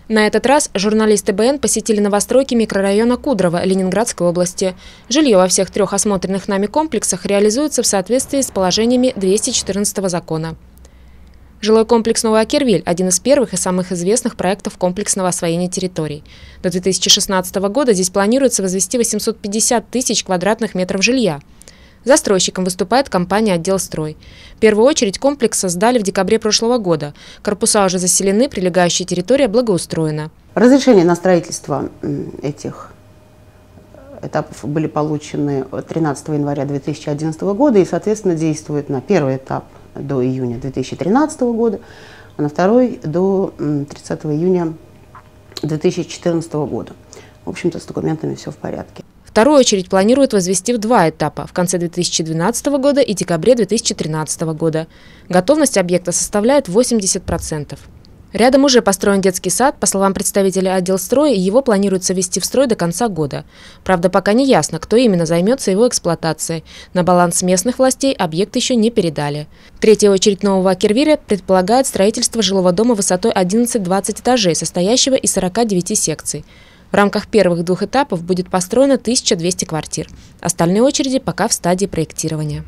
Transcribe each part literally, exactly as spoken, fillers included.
На этот раз журналисты бэ эн посетили новостройки микрорайона Кудрово Ленинградской области. Жилье во всех трех осмотренных нами комплексах реализуется в соответствии с положениями двести четырнадцатого закона. Жилой комплекс Новый Акервиль – один из первых и самых известных проектов комплексного освоения территорий. До две тысячи шестнадцатого года здесь планируется возвести восемьсот пятьдесят тысяч квадратных метров жилья. Застройщиком выступает компания «Отделстрой». В первую очередь комплекс создали в декабре прошлого года. Корпуса уже заселены, прилегающая территория благоустроена. Разрешение на строительство этих этапов были получены тринадцатого января две тысячи одиннадцатого года и, соответственно, действуют на первый этап до июня две тысячи тринадцатого года, а на второй до тридцатого июня две тысячи четырнадцатого года. В общем-то, с документами все в порядке. Вторую очередь планируют возвести в два этапа – в конце две тысячи двенадцатого года и декабре две тысячи тринадцатого года. Готовность объекта составляет восемьдесят процентов. Рядом уже построен детский сад. По словам представителя Отделстроя, его планируется ввести в строй до конца года. Правда, пока не ясно, кто именно займется его эксплуатацией. На баланс местных властей объект еще не передали. Третья очередь Нового Акервиля предполагает строительство жилого дома высотой одиннадцать-двадцать этажей, состоящего из сорока девяти секций. В рамках первых двух этапов будет построено тысяча двести квартир. Остальные очереди пока в стадии проектирования.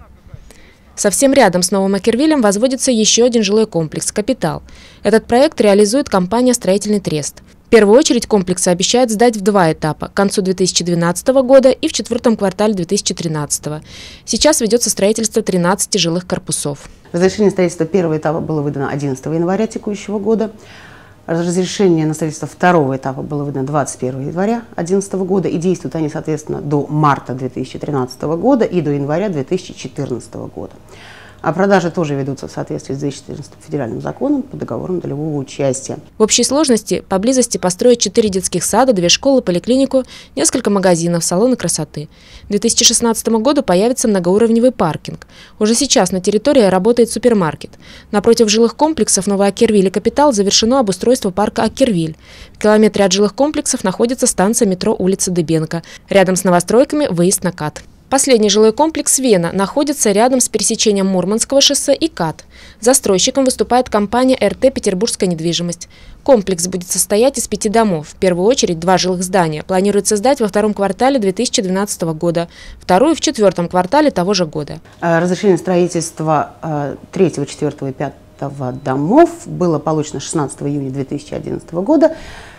Совсем рядом с Новым Акервилем возводится еще один жилой комплекс «Капитал». Этот проект реализует компания «Строительный трест». В первую очередь комплексы обещают сдать в два этапа – к концу две тысячи двенадцатого года и в четвертом квартале две тысячи тринадцатого. Сейчас ведется строительство тринадцати жилых корпусов. Разрешение строительства первого этапа было выдано одиннадцатого января текущего года. Разрешение на строительство второго этапа было выдано двадцать первого января две тысячи одиннадцатого года, и действуют они, соответственно, до марта две тысячи тринадцатого года и до января две тысячи четырнадцатого года. А продажи тоже ведутся в соответствии с две тысячи четырнадцатым федеральным законом по договорам долевого участия. В общей сложности поблизости построят четыре детских сада, две школы, поликлинику, несколько магазинов, салоны красоты. К две тысячи шестнадцатому году появится многоуровневый паркинг. Уже сейчас на территории работает супермаркет. Напротив жилых комплексов Новый Акервиль и «Капитал» завершено обустройство парка «Акервиль». В километре от жилых комплексов находится станция метро улица Дыбенко. Рядом с новостройками выезд на КАТ. Последний жилой комплекс «Вена» находится рядом с пересечением Мурманского шоссе и КАТ. Застройщиком выступает компания эр тэ «Петербургская недвижимость». Комплекс будет состоять из пяти домов. В первую очередь два жилых здания. Планируется сдать во втором квартале две тысячи двенадцатого года, вторую в четвертом квартале того же года. Разрешение строительства третьего, четвертого и пятого домов было получено шестнадцатого июня две тысячи одиннадцатого года.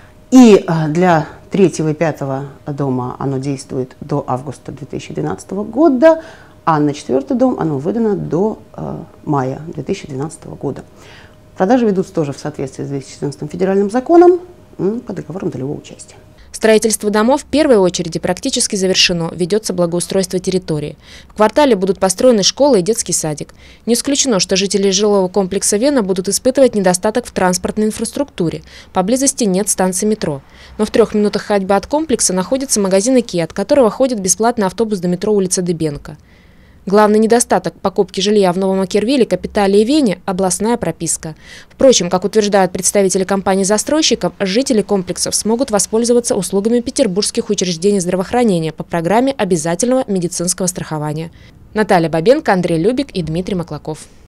И для третьего и пятого дома оно действует до августа две тысячи двенадцатого года, а на четвертый дом оно выдано до э, мая две тысячи двенадцатого года. Продажи ведутся тоже в соответствии с две тысячи четырнадцатым федеральным законом по договорам долевого участия. Строительство домов в первой очереди практически завершено, ведется благоустройство территории. В квартале будут построены школа и детский садик. Не исключено, что жители жилого комплекса «Вена» будут испытывать недостаток в транспортной инфраструктуре. Поблизости нет станции метро. Но в трех минутах ходьбы от комплекса находится магазин «Икеа», от которого ходит бесплатный автобус до метро улица Дыбенко. Главный недостаток покупки жилья в Новом Акервиле, «Капитале» и «Вене» – областная прописка. Впрочем, как утверждают представители компаний-застройщиков, жители комплексов смогут воспользоваться услугами петербургских учреждений здравоохранения по программе обязательного медицинского страхования. Наталья Бабенко, Андрей Любик и Дмитрий Маклаков.